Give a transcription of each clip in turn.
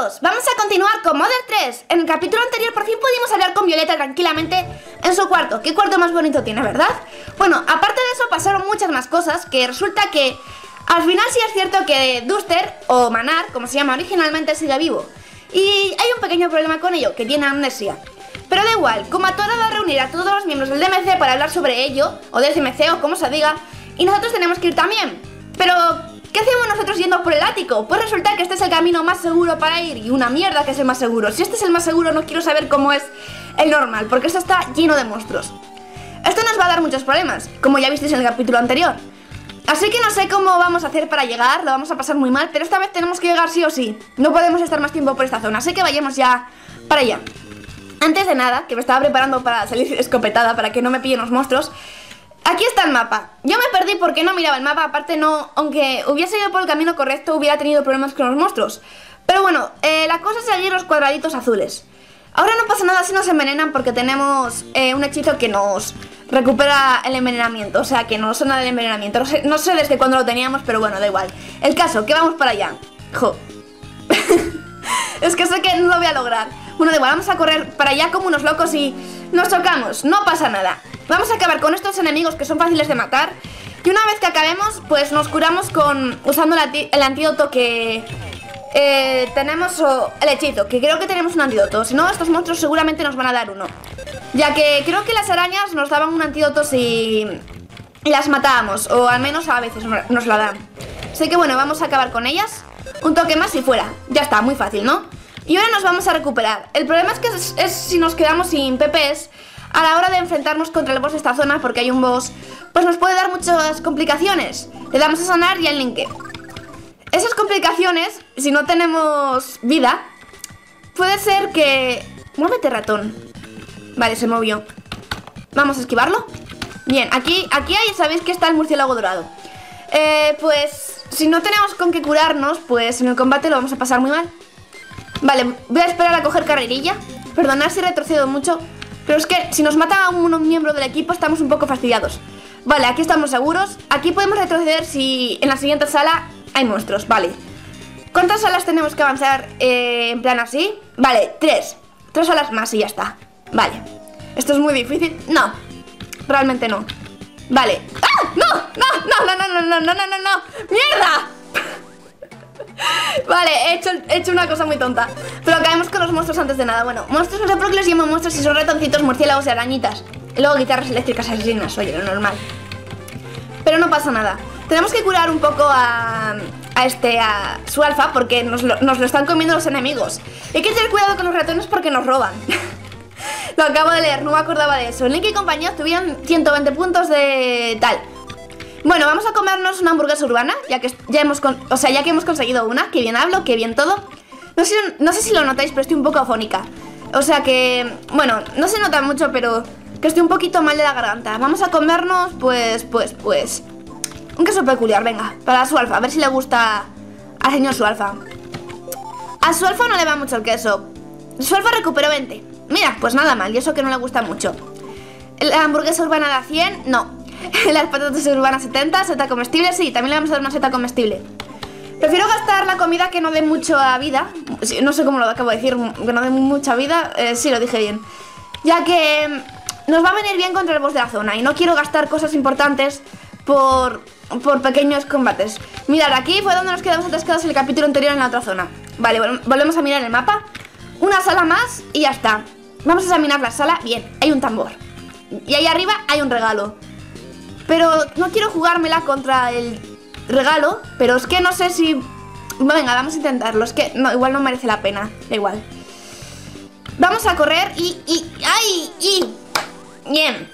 todos, vamos a continuar con Mother 3. En el capítulo anterior por fin pudimos hablar con Violeta tranquilamente en su cuarto. Qué cuarto más bonito tiene, ¿verdad? Bueno, aparte de eso pasaron muchas más cosas, que resulta que al final sí es cierto que Duster, o Manar, como se llama originalmente, sigue vivo. Y hay un pequeño problema con ello, que tiene amnesia. Pero da igual, como Atora va a reunir a todos los miembros del DMC para hablar sobre ello, o del CMC o como se diga, y nosotros tenemos que ir también. Pero ¿qué hacemos nosotros yendo por el ático? Pues resulta que este es el camino más seguro para ir, y una mierda que es el más seguro. Si este es el más seguro no quiero saber cómo es el normal, porque esto está lleno de monstruos. Esto nos va a dar muchos problemas, como ya visteis en el capítulo anterior. Así que no sé cómo vamos a hacer para llegar, lo vamos a pasar muy mal, pero esta vez tenemos que llegar sí o sí. No podemos estar más tiempo por esta zona, así que vayamos ya para allá. Antes de nada, que me estaba preparando para salir escopetada para que no me pillen los monstruos, aquí está el mapa. Yo me perdí porque no miraba el mapa, aparte no, aunque hubiese ido por el camino correcto hubiera tenido problemas con los monstruos. Pero bueno, la cosa es seguir los cuadraditos azules. Ahora no pasa nada si nos envenenan porque tenemos un hechizo que nos recupera el envenenamiento, o sea que no suena del envenenamiento. No sé desde cuándo lo teníamos, pero bueno, da igual. El caso, que vamos para allá. Jo. Es que sé que no lo voy a lograr. Bueno, da igual, vamos a correr para allá como unos locos y nos chocamos, no pasa nada. Vamos a acabar con estos enemigos que son fáciles de matar. Y una vez que acabemos, pues nos curamos usando el antídoto que tenemos, o el hechizo, que creo que tenemos un antídoto. Si no, estos monstruos seguramente nos van a dar uno, ya que creo que las arañas nos daban un antídoto si las matábamos, o al menos a veces nos la dan. Así que bueno, vamos a acabar con ellas. Un toque más y fuera. Ya está, muy fácil, ¿no? Y ahora nos vamos a recuperar. El problema es que es si nos quedamos sin PPs a la hora de enfrentarnos contra el boss de esta zona, porque hay un boss, pues nos puede dar muchas complicaciones. Le damos a sanar y al linke. Esas complicaciones, si no tenemos vida, puede ser que... Muévete, ratón. Vale, se movió. Vamos a esquivarlo. Bien, aquí hay, sabéis que está el murciélago dorado. Pues si no tenemos con qué curarnos, pues en el combate lo vamos a pasar muy mal. Vale, voy a esperar a coger carrerilla. Perdonad si retrocedo mucho, pero es que si nos mata a un miembro del equipo estamos un poco fastidiados. Vale, aquí estamos seguros. Aquí podemos retroceder si en la siguiente sala hay monstruos, vale. ¿Cuántas salas tenemos que avanzar en plan así? Vale, 3 salas más y ya está. Vale, ¿esto es muy difícil? No, realmente no. Vale. ¡Ah! ¡No! ¡No! ¡Mierda! Vale, he hecho una cosa muy tonta. Pero acabemos con los monstruos antes de nada. Bueno, monstruos no sé por qué les llamo monstruos si son ratoncitos, murciélagos y arañitas. Y luego guitarras eléctricas asesinas, oye, lo normal. Pero no pasa nada. Tenemos que curar un poco a su alfa porque nos lo están comiendo los enemigos. Y hay que tener cuidado con los ratones porque nos roban. Lo acabo de leer, no me acordaba de eso. Link y compañía tuvieron 120 puntos de tal. Bueno, vamos a comernos una hamburguesa urbana, ya que hemos conseguido una. Que bien hablo, que bien todo. No sé si lo notáis, pero estoy un poco afónica. O sea que, bueno, no se nota mucho, pero que estoy un poquito mal de la garganta. Vamos a comernos, pues un queso peculiar, venga, para su alfa. A ver si le gusta al señor su alfa. A su alfa no le va mucho el queso. Su alfa recuperó 20. Mira, pues nada mal, y eso que no le gusta mucho. La hamburguesa urbana da 100, no. Las patatas urbanas 70, seta comestible, sí, también le vamos a dar una seta comestible. Prefiero gastar la comida que no dé mucha vida. No sé cómo lo acabo de decir, que no dé mucha vida, sí, lo dije bien. Ya que nos va a venir bien contra el boss de la zona y no quiero gastar cosas importantes por pequeños combates. Mirad, aquí fue donde nos quedamos atascados en el capítulo anterior en la otra zona. Vale, volvemos a mirar el mapa. Una sala más y ya está. Vamos a examinar la sala. Bien, hay un tambor. Y ahí arriba hay un regalo. Pero no quiero jugármela contra el regalo. Pero es que no sé si... Venga, vamos a intentarlo. Es que no, igual no merece la pena. Da igual. Vamos a correr ¡ay! Bien.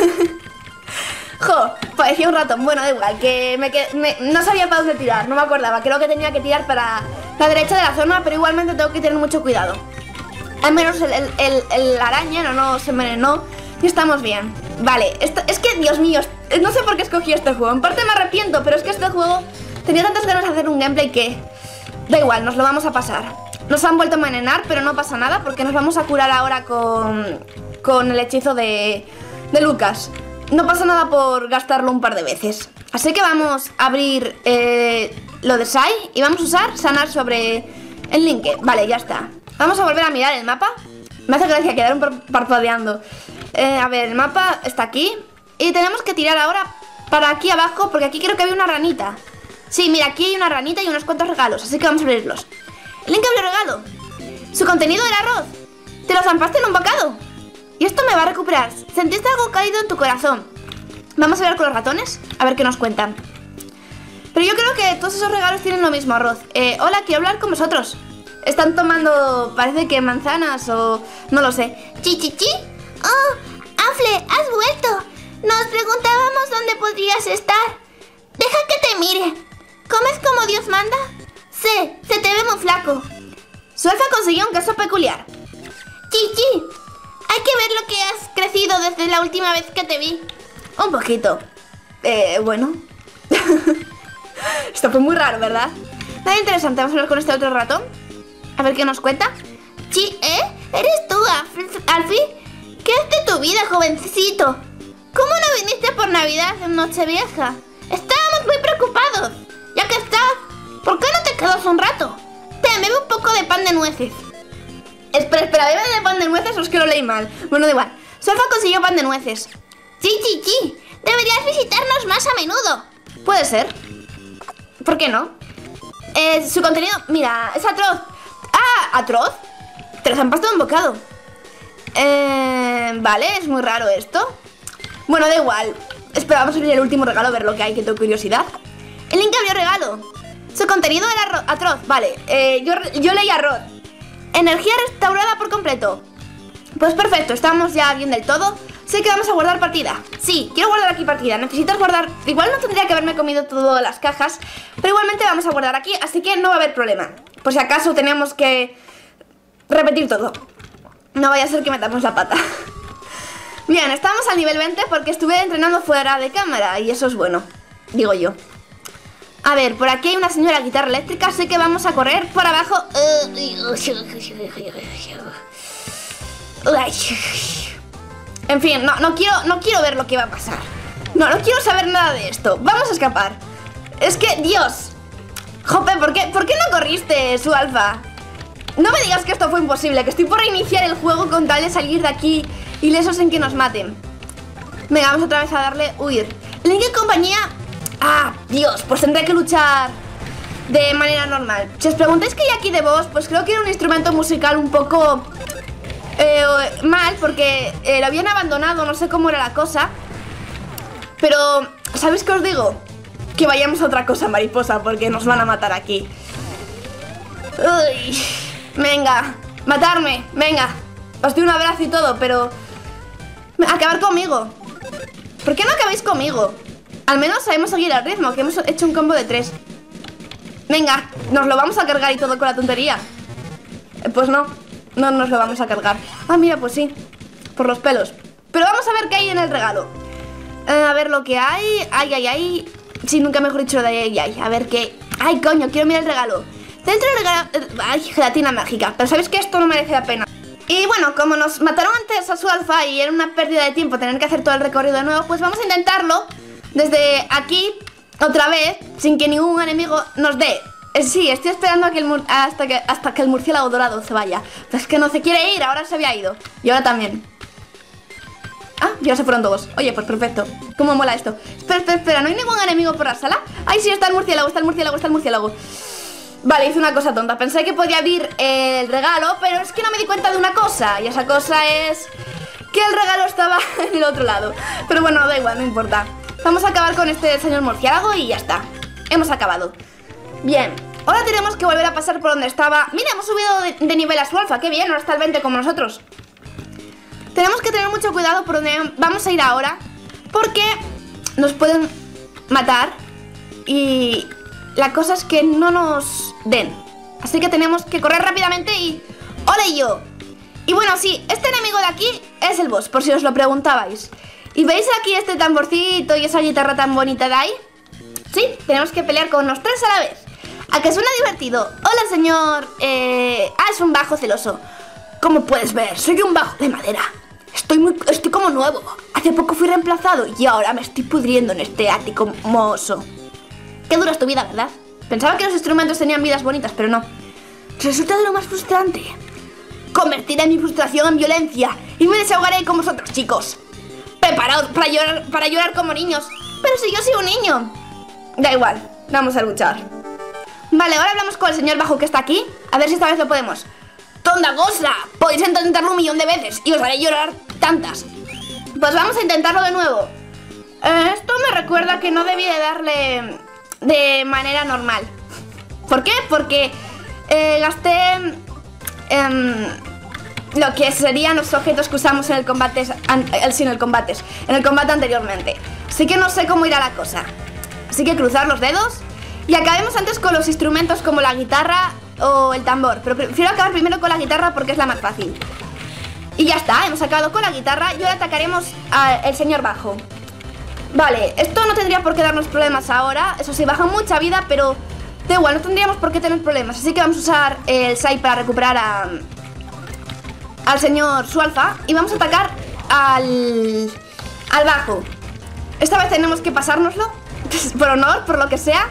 Jo, parecía un ratón. Bueno, da igual, que no sabía para dónde tirar. No me acordaba, creo que tenía que tirar para la derecha de la zona. Pero igualmente tengo que tener mucho cuidado. Al menos el araña no nos envenenó y estamos bien. Vale, es que, Dios mío, no sé por qué escogí este juego. En parte me arrepiento, pero es que este juego tenía tantas ganas de hacer un gameplay que... Da igual, nos lo vamos a pasar. Nos han vuelto a envenenar, pero no pasa nada porque nos vamos a curar ahora con el hechizo de Lucas. No pasa nada por gastarlo un par de veces. Así que vamos a abrir lo de Sai y vamos a usar sanar sobre El link, vale, ya está. Vamos a volver a mirar el mapa. Me hace gracia quedar parpadeando. A ver, el mapa está aquí. Y tenemos que tirar ahora para aquí abajo, porque aquí creo que había una ranita. Sí, mira, aquí hay una ranita y unos cuantos regalos, así que vamos a abrirlos. El link abrió regalo. Su contenido era arroz. Te lo zampaste en un bocado. Y esto me va a recuperar. Sentiste algo cálido en tu corazón. Vamos a hablar con los ratones, a ver qué nos cuentan. Pero yo creo que todos esos regalos tienen lo mismo, arroz. Hola, quiero hablar con vosotros. Están tomando, parece que manzanas o... no lo sé. ¿Chichichi? Oh, Afle, has vuelto. Nos preguntábamos dónde podrías estar. Deja que te mire. ¿Comes como Dios manda? Sí, se te ve muy flaco. Su alfa consiguió un caso peculiar. Chichi, hay que ver lo que has crecido desde la última vez que te vi. Un poquito. Bueno. Esto fue muy raro, ¿verdad? Nada interesante. Vamos a hablar con este otro ratón. A ver qué nos cuenta. Sí, ¿eres tú, Alfie? ¿Qué es de tu vida, jovencito? ¿Cómo no viniste por Navidad en Nochevieja? Estábamos muy preocupados. Ya que estás, ¿por qué no te quedas un rato? Bebe un poco de pan de nueces. Espera, ¿bebe de pan de nueces o es que lo leí mal? Bueno, da igual. Sofa consiguió pan de nueces. Sí. Deberías visitarnos más a menudo. Puede ser. ¿Por qué no? Su contenido, mira, es atroz. Ah, ¿atroz? Te lo zampaste un bocado. Vale, es muy raro esto. Bueno, da igual. Espera, vamos a abrir el último regalo a ver lo que hay, que tengo curiosidad. El link abrió regalo. Su contenido era atroz, vale. Yo leí arroz. Energía restaurada por completo. Pues perfecto, estamos ya bien del todo. Sé que vamos a guardar partida. Sí, quiero guardar aquí partida. Necesitas guardar... Igual no tendría que haberme comido todas las cajas, pero igualmente vamos a guardar aquí, así que no va a haber problema. Por si acaso tenemos que repetir todo. No vaya a ser que metamos la pata. Bien, estamos al nivel 20 porque estuve entrenando fuera de cámara y eso es bueno, digo yo. A ver, por aquí hay una señora guitarra eléctrica, así que vamos a correr por abajo. En fin, no quiero ver lo que va a pasar. No quiero saber nada de esto. Vamos a escapar. Es que, Dios. Jope, ¿por qué no corriste, su alfa? No me digas que esto fue imposible, que estoy por reiniciar el juego con tal de salir de aquí ilesos en que nos maten. Venga, vamos otra vez a darle huir. Link en compañía... Ah, Dios, pues tendré que luchar de manera normal. Si os preguntáis qué hay aquí de voz, pues creo que era un instrumento musical un poco mal, porque lo habían abandonado, no sé cómo era la cosa. Pero, ¿sabéis qué os digo? Que vayamos a otra cosa, mariposa, porque nos van a matar aquí. Uy, venga, matarme, venga. Os doy un abrazo y todo, pero... acabar conmigo. ¿Por qué no acabáis conmigo? Al menos sabemos seguir el ritmo, que hemos hecho un combo de 3. Venga, nos lo vamos a cargar y todo con la tontería. Pues no nos lo vamos a cargar. Ah, mira, pues sí, por los pelos. Pero vamos a ver qué hay en el regalo. A ver lo que hay. Ay. Sí, nunca mejor dicho lo de ay. A ver qué... Ay, coño, quiero mirar el regalo. Dentro del regalo... Ay, gelatina mágica. Pero sabéis que esto no merece la pena. Y bueno, como nos mataron antes a su alfa y era una pérdida de tiempo tener que hacer todo el recorrido de nuevo, pues vamos a intentarlo desde aquí, otra vez, sin que ningún enemigo nos dé. Sí, estoy esperando a que hasta que el murciélago dorado se vaya. Pero es que no se quiere ir, ahora se había ido. Y ahora también. Ah, ya se fueron todos. Oye, pues perfecto. ¿Cómo mola esto? Espera, ¿no hay ningún enemigo por la sala? Ay, sí, está el murciélago. Vale, hice una cosa tonta. Pensé que podía abrir el regalo, pero es que no me di cuenta de una cosa. Y esa cosa es que el regalo estaba en el otro lado. Pero bueno, da igual, no importa. Vamos a acabar con este señor murciélago y ya está. Hemos acabado. Bien, ahora tenemos que volver a pasar por donde estaba. Mira, hemos subido de nivel a su alfa. Qué bien, ahora está el 20 como nosotros. Tenemos que tener mucho cuidado por donde vamos a ir ahora, porque nos pueden matar y la cosa es que no nos den. Así que tenemos que correr rápidamente y... ¡Ole yo! Y bueno, sí, este enemigo de aquí es el boss, por si os lo preguntabais. ¿Y veis aquí este tamborcito y esa guitarra tan bonita de ahí? Sí, tenemos que pelear con los 3 a la vez. ¿A que suena divertido? Hola, señor... es un bajo celoso. Como puedes ver, soy un bajo de madera. Estoy como nuevo. Hace poco fui reemplazado y ahora me estoy pudriendo en este ático mohoso. Qué dura es tu vida, ¿verdad? Pensaba que los instrumentos tenían vidas bonitas, pero no. Resulta de lo más frustrante. Convertiré mi frustración en violencia y me desahogaré con vosotros, chicos. Preparaos para llorar como niños. Pero si yo soy un niño. Da igual, vamos a luchar. Vale, ahora hablamos con el señor Bajo que está aquí. A ver si esta vez lo podemos. ¡Tonda Gosla! Podéis intentarlo 1.000.000 de veces y os haré llorar tantas. Pues vamos a intentarlo de nuevo. Esto me recuerda que no debí de darle de manera normal. ¿Por qué? Porque gasté lo que serían los objetos que usamos en el combate, en el combate anteriormente. Así que no sé cómo irá la cosa. Así que cruzar los dedos y acabemos antes con los instrumentos como la guitarra o el tambor. Pero prefiero acabar primero con la guitarra porque es la más fácil. Y ya está, hemos acabado con la guitarra y ahora atacaremos al señor Bajo. Vale, esto no tendría por qué darnos problemas ahora. Eso sí, baja mucha vida, pero da igual, no tendríamos por qué tener problemas. Así que vamos a usar el Sai para recuperar al señor Sualfa. Y vamos a atacar al Bajo. Esta vez tenemos que pasárnoslo por honor, por lo que sea.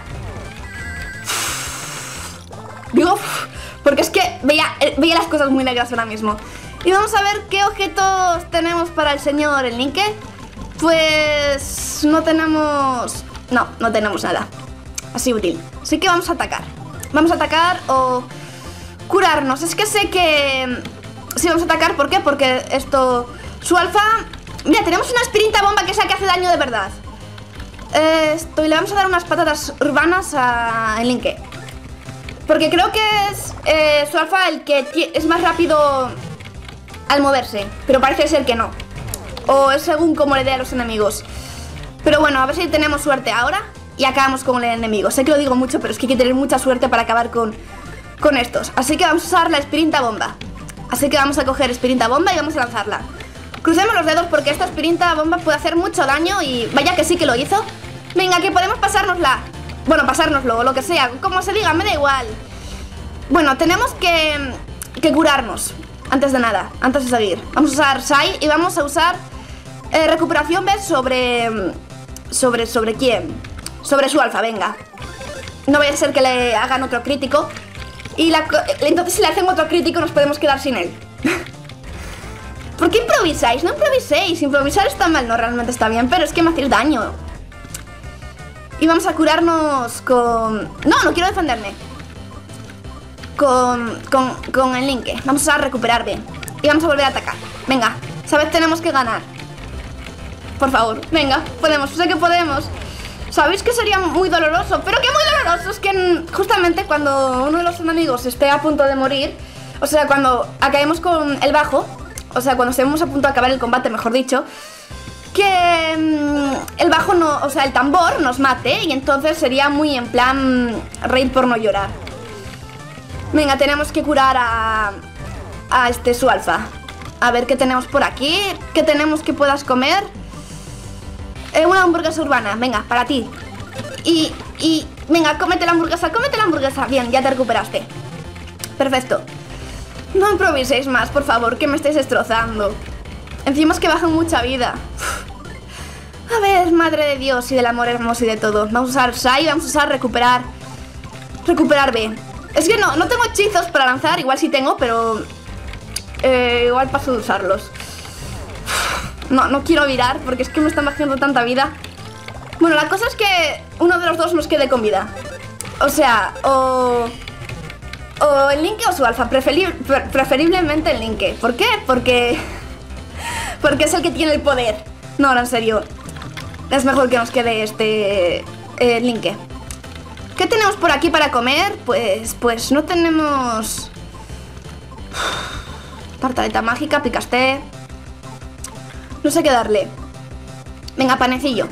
Digo, porque es que veía las cosas muy negras ahora mismo. Y vamos a ver qué objetos tenemos para el señor Enlinke. Pues no tenemos... No tenemos nada así útil. Así que vamos a atacar. Vamos a atacar o curarnos. Es que sé que... Sí, vamos a atacar, ¿por qué? Porque esto... Sualfa... Mira, tenemos una aspirinta bomba que es la que hace daño de verdad. Y le vamos a dar unas patatas urbanas a Enlinke. Porque creo que es Sualfa el que es más rápido al moverse. Pero parece ser que no. O es según como le dé a los enemigos. Pero bueno, a ver si tenemos suerte ahora y acabamos con el enemigo. Sé que lo digo mucho, pero es que hay que tener mucha suerte para acabar con estos. Así que vamos a usar la aspirinta bomba. Así que vamos a coger aspirinta bomba y vamos a lanzarla. Crucemos los dedos porque esta aspirinta bomba puede hacer mucho daño. Y vaya que sí que lo hizo. Venga, que podemos pasárnosla. Bueno, pasárnoslo o lo que sea, como se diga, me da igual. Bueno, tenemos que curarnos. Antes de nada, antes de seguir. Vamos a usar Sai y vamos a usar recuperación, ¿ves? ¿Sobre quién? Sobre Sualfa, venga. No vaya a ser que le hagan otro crítico. Y entonces si le hacen otro crítico nos podemos quedar sin él. ¿Por qué improvisáis? No improviséis. Improvisar está mal, no, realmente está bien, pero es que me hacéis daño. Y vamos a curarnos con... No quiero defenderme. Con el Linke. Vamos a recuperar bien. Y vamos a volver a atacar. Venga, esta vez tenemos que ganar. Por favor, venga, podemos, sé que podemos. Sabéis que sería muy doloroso, pero que muy doloroso. Es que justamente cuando uno de los enemigos esté a punto de morir, o sea, cuando acabemos con el Bajo, o sea, cuando estemos a punto de acabar el combate, mejor dicho, que el Bajo no, o sea, el tambor nos mate. Y entonces sería muy en plan reír por no llorar. Venga, tenemos que curar a este Sualfa. A ver qué tenemos por aquí. ¿Qué tenemos que puedas comer? Una hamburguesa urbana, venga, para ti. Y venga, cómete la hamburguesa. Bien, ya te recuperaste. Perfecto. No improviséis más, por favor, que me estáis destrozando. Encima es que bajan mucha vida. A ver, madre de Dios y del amor hermoso y de todo. Vamos a usar Sai, vamos a usar recuperar B. Es que no tengo hechizos para lanzar, igual sí tengo, pero igual paso de usarlos. No quiero virar porque es que me están bajando tanta vida. Bueno, la cosa es que uno de los dos nos quede con vida. O sea, o el Linke o Sualfa, preferiblemente el Linke. ¿Por qué? Porque es el que tiene el poder. No, ahora en serio, es mejor que nos quede este Linke. ¿Qué tenemos por aquí para comer? Pues no tenemos... Tartaleta mágica, picaste. No sé qué darle. Venga, panecillo.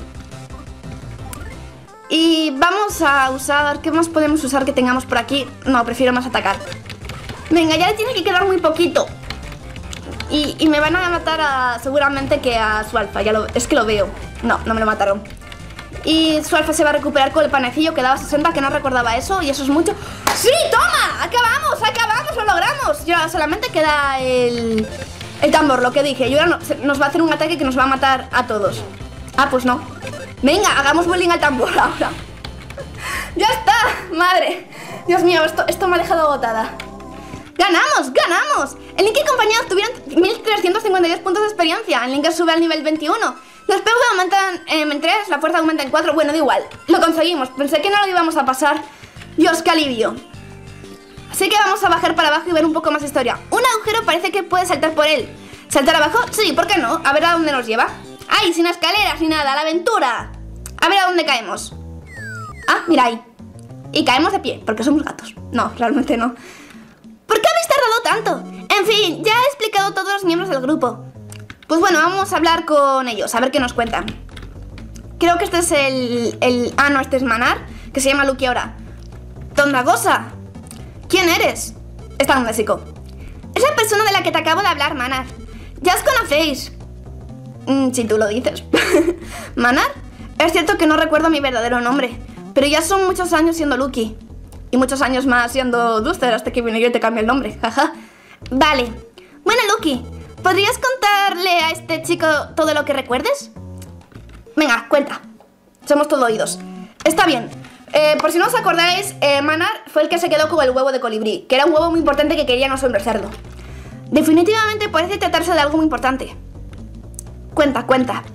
Y vamos a usar... ¿Qué más podemos usar que tengamos por aquí? No, prefiero más atacar. Venga, ya le tiene que quedar muy poquito. Y me van a matar seguramente que a Sualfa. Es que lo veo. No me lo mataron. Y Sualfa se va a recuperar con el panecillo que daba 60, que no recordaba eso. Y eso es mucho. ¡Sí, toma! ¡Acabamos! ¡Lo logramos! Ya solamente queda el tambor, lo que dije. Y ahora nos va a hacer un ataque que nos va a matar a todos. Ah, pues no. Venga, hagamos bullying al tambor ahora. ¡Ya está! ¡Madre! Dios mío, esto me ha dejado agotada. ¡Ganamos! ¡Ganamos! El Link y compañía obtuvieron 1352 puntos de experiencia. El Link sube al nivel 21. Los PV aumentan en 3, la fuerza aumenta en 4. Bueno, da igual. Lo conseguimos. Pensé que no lo íbamos a pasar. Dios, qué alivio. Así que vamos a bajar para abajo y ver un poco más historia. Un agujero parece que puedes saltar por él. ¿Saltar abajo? Sí, ¿por qué no? A ver a dónde nos lleva. ¡Ay, sin escaleras ni nada! ¡La aventura! A ver a dónde caemos. Ah, mira ahí. Y caemos de pie, porque somos gatos. No, realmente no. ¿Por qué habéis tardado tanto? En fin, ya he explicado a todos los miembros del grupo. Pues bueno, vamos a hablar con ellos, a ver qué nos cuentan. Creo que este es Ah, no, este es Manar, que se llama Lucky ahora. ¡Tondagosa! ¿Quién eres? Está amnésico. Es la persona de la que te acabo de hablar, Manar. Ya os conocéis. Si tú lo dices. ¿Manar? Es cierto que no recuerdo mi verdadero nombre, pero ya son muchos años siendo Lucky. Y muchos años más siendo Duster hasta que viene yo y te cambie el nombre. Jaja. Vale. Bueno, Lucky, ¿podrías contarle a este chico todo lo que recuerdes? Venga, cuenta. Somos todo oídos. Está bien. Por si no os acordáis, Manar fue el que se quedó con el huevo de colibrí, que era un huevo muy importante que quería no cerdo. Definitivamente parece tratarse de algo muy importante. Cuenta, cuenta.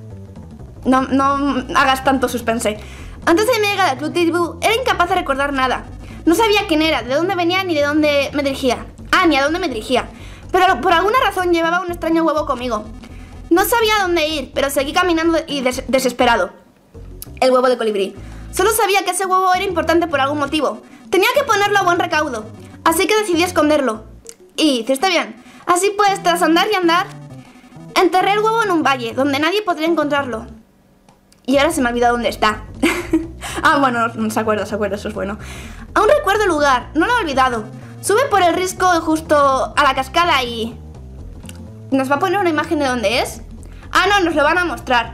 No hagas tanto suspense. Antes de mi llegada a Club era incapaz de recordar nada. No sabía quién era, de dónde venía ni de dónde me dirigía. Ah, ni a dónde me dirigía. Pero por alguna razón llevaba un extraño huevo conmigo. No sabía a dónde ir, pero seguí caminando y desesperado. El huevo de colibrí. Solo sabía que ese huevo era importante por algún motivo. Tenía que ponerlo a buen recaudo. Así que decidí esconderlo. Y hiciste bien. Así pues, tras andar y andar, enterré el huevo en un valle, donde nadie podría encontrarlo. Y ahora se me ha olvidado dónde está. Ah, bueno, no se acuerda, eso es bueno. Aún recuerdo el lugar, no lo he olvidado. Sube por el risco justo a la cascada y... ¿Nos va a poner una imagen de dónde es? Ah, no, nos lo van a mostrar.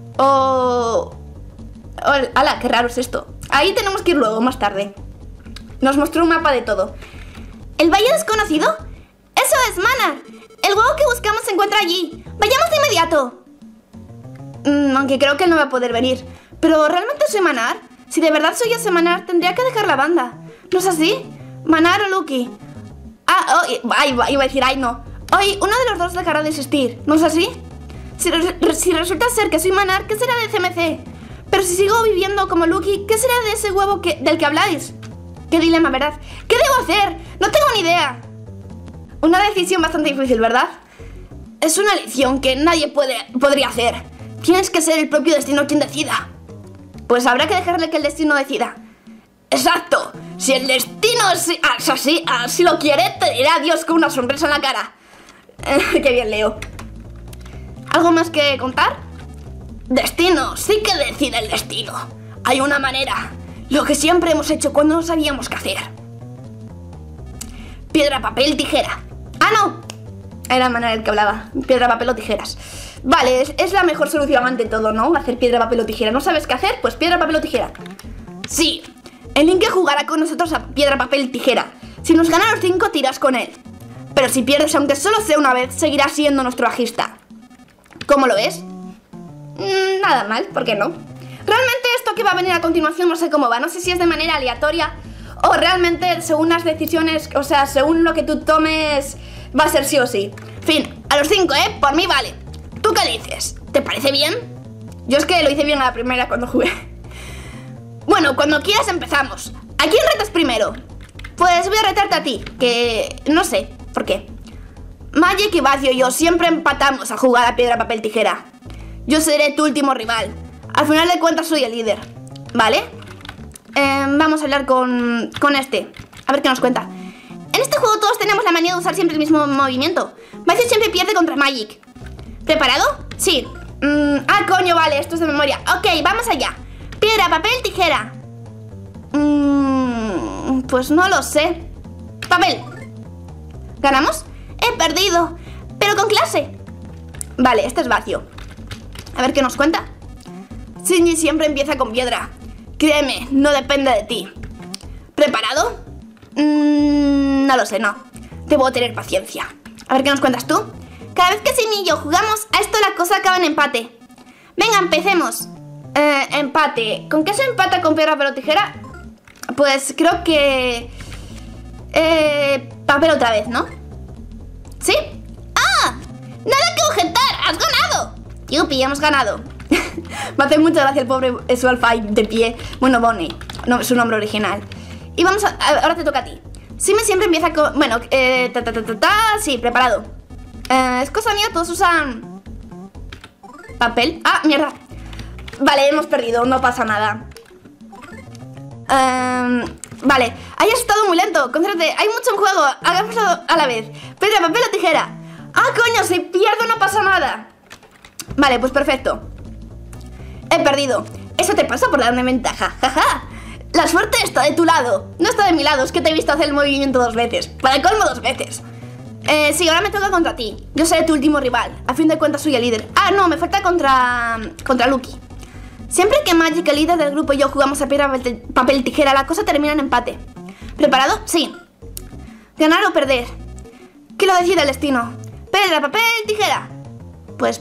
¡Hala, qué raro es esto! Ahí tenemos que ir luego, más tarde. Nos mostró un mapa de todo. ¿El valle desconocido? ¡Eso es, Manar! El huevo que buscamos se encuentra allí. ¡Vayamos de inmediato! Aunque creo que él no va a poder venir. ¿Pero realmente soy Manar? Si de verdad soy ese Manar, tendría que dejar la banda. ¿No es así? ¿Manar o Lucky? Iba a decir, ay no. Hoy uno de los dos dejará de existir, ¿no es así? Si resulta ser que soy Manar, ¿qué será de CMC? Pero si sigo viviendo como Lucky, ¿qué será de ese huevo del que habláis? Qué dilema, ¿verdad? ¿Qué debo hacer? No tengo ni idea. Una decisión bastante difícil, ¿verdad? Es una elección que nadie podría hacer. Tienes que ser el propio destino quien decida. Pues habrá que dejarle que el destino decida. ¡Exacto! Si el destino así lo quiere, te dirá adiós con una sonrisa en la cara. Qué bien leo. ¿Algo más que contar? Destino, sí que decide el destino. Hay una manera. Lo que siempre hemos hecho cuando no sabíamos qué hacer. Piedra, papel, tijera. ¡Ah, no! Era Manar el que hablaba. Piedra, papel o tijeras. Vale, es la mejor solución ante todo, ¿no? Hacer piedra, papel o tijera. ¿No sabes qué hacer? Pues piedra, papel o tijera. Sí. El Link jugará con nosotros a piedra, papel, tijera. Si nos gana los 5, tiras con él. Pero si pierdes, aunque solo sea una vez, seguirá siendo nuestro bajista. ¿Cómo lo ves? Nada mal, ¿por qué no? Realmente esto que va a venir a continuación no sé cómo va. No sé si es de manera aleatoria o realmente según las decisiones, o sea, según lo que tú tomes, va a ser sí o sí. Fin, a los 5, por mí vale. ¿Tú qué dices? ¿Te parece bien? Yo es que lo hice bien a la primera cuando jugué. Bueno, cuando quieras empezamos. ¿A quién retas primero? Pues voy a retarte a ti, que no sé por qué. Magic y Bacio y yo siempre empatamos a jugar a piedra, papel, tijera. Yo seré tu último rival. Al final de cuentas soy el líder, ¿vale? Vamos a hablar con este. A ver qué nos cuenta. En este juego todos tenemos la manía de usar siempre el mismo movimiento. Bacio siempre pierde contra Magic. ¿Preparado? Sí. Coño, vale, esto es de memoria. Ok, vamos allá. Piedra, papel, tijera. Pues no lo sé. Papel. ¿Ganamos? He perdido, pero con clase. Vale, este es Bacio. A ver qué nos cuenta. Shinji siempre empieza con piedra. Créeme, no depende de ti. ¿Preparado? No lo sé, no. Debo tener paciencia. A ver qué nos cuentas tú. Cada vez que Shinji y yo jugamos, a esto la cosa acaba en empate. Venga, empecemos. Empate. ¿Con qué se empata con piedra, papel o tijera? Pues creo que... Papel otra vez, ¿no? ¿Sí? ¡Ah! ¡Nada que objetar! ¡Has ganado! Yupi, hemos ganado. Me hace mucha gracia el pobre Swalfire de pie. Bueno, Bonnie, no, su nombre original. Y vamos a... Ahora te toca a ti. Sime siempre empieza con... Bueno, sí, preparado. Es cosa mía, todos usan... papel. ¡Ah, mierda! Vale, hemos perdido, no pasa nada. Vale, hayas estado muy lento. Concéntrate, hay mucho en juego. Hagámoslo a la vez. Piedra, papel o tijera. ¡Ah, coño! Si pierdo no pasa nada. Vale, pues perfecto. He perdido. Eso te pasa por darme ventaja. Jaja. La suerte está de tu lado. No está de mi lado, es que te he visto hacer el movimiento 2 veces. Para colmo 2 veces. Sí, ahora me toca contra ti. Yo seré tu último rival. A fin de cuentas soy el líder. Ah, no, me falta contra Lucky. Siempre que Magic, el líder del grupo, y yo jugamos a piedra, papel, tijera, la cosa termina en empate. ¿Preparado? Sí. Ganar o perder. ¿Qué lo decide el destino? Piedra, papel, tijera. Pues...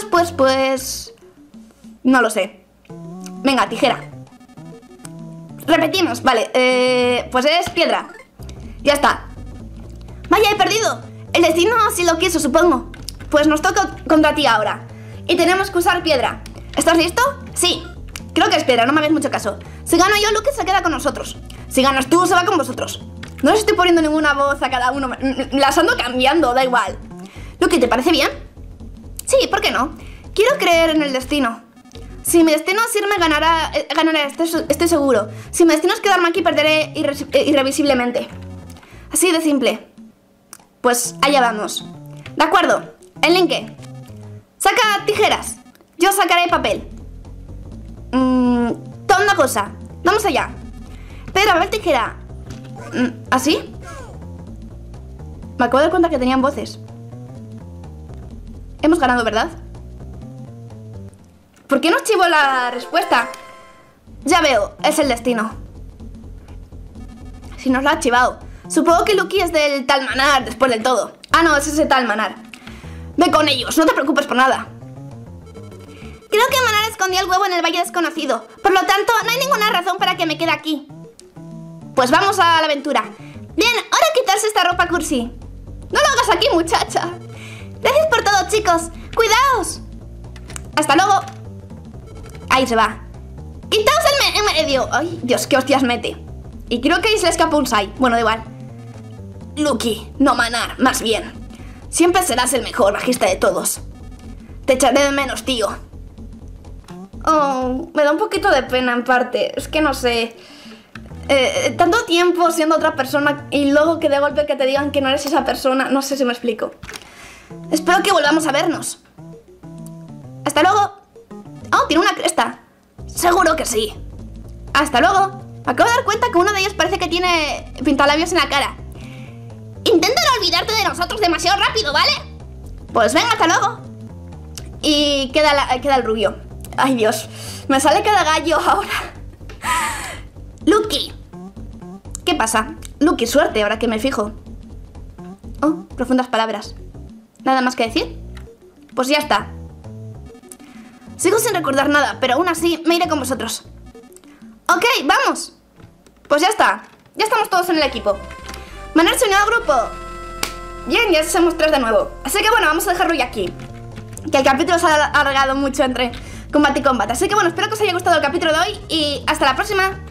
No lo sé. Venga, tijera. Repetimos, vale. Pues es piedra. Ya está. Vaya, he perdido. El destino así lo quiso, supongo. Pues nos toca contra ti ahora. Y tenemos que usar piedra. ¿Estás listo? Sí. Creo que es piedra, no me hagas mucho caso. Si gano yo, Lucky se queda con nosotros. Si ganas tú, se va con vosotros. No les estoy poniendo ninguna voz a cada uno. Las ando cambiando, da igual. Lucky, ¿te parece bien? Sí, ¿por qué no? Quiero creer en el destino. Si mi destino es irme, ganaré, estoy seguro. Si mi destino es quedarme aquí, perderé irrevisiblemente. Así de simple. Pues allá vamos. De acuerdo, ¿el linke? Saca tijeras. Yo sacaré papel. Toma una cosa. Vamos allá. Piedra, papel, tijera. ¿Así? Me acabo de dar cuenta que tenían voces. Hemos ganado, ¿verdad? ¿Por qué no archivo la respuesta? Ya veo, es el destino. Si nos lo ha archivado. Supongo que Lucky es del Talmanar, después del todo. Ah, no, es ese Talmanar. Ve con ellos, no te preocupes por nada. Creo que Manar escondió el huevo en el Valle Desconocido. Por lo tanto, no hay ninguna razón para que me quede aquí. Pues vamos a la aventura. Bien, ahora quitarse esta ropa cursi. No lo hagas aquí, muchacha. Gracias por todo, chicos. Cuidaos. Hasta luego. Ahí se va. Quitaos en medio. Ay, Dios, qué hostias mete. Y creo que ahí se le escapa un Sai. Bueno, da igual. Lucky, no Manar, más bien. Siempre serás el mejor bajista de todos. Te echaré de menos, tío. Oh, me da un poquito de pena en parte. Es que no sé. Tanto tiempo siendo otra persona y luego que de golpe que te digan que no eres esa persona. No sé si me explico. Espero que volvamos a vernos. Hasta luego. Oh, tiene una cresta. Seguro que sí. Hasta luego. Me acabo de dar cuenta que uno de ellos parece que tiene pintalabios en la cara. Intenta no olvidarte de nosotros demasiado rápido, ¿vale? Pues venga, hasta luego. Y queda el rubio. Ay, Dios. Me sale cada gallo ahora. Lucky. ¿Qué pasa? Lucky, suerte, ahora que me fijo. Oh, profundas palabras. ¿Nada más que decir? Pues ya está. Sigo sin recordar nada, pero aún así me iré con vosotros. Ok, vamos. Pues ya está. Ya estamos todos en el equipo. Manar se unió al grupo. Bien, ya somos 3 de nuevo. Así que bueno, vamos a dejarlo ya aquí. Que el capítulo se ha alargado mucho entre combate y combate. Así que bueno, espero que os haya gustado el capítulo de hoy y hasta la próxima.